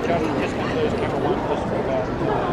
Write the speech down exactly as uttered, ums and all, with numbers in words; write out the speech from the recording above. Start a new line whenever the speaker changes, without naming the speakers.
Johnny, just come to those camera one, just for about.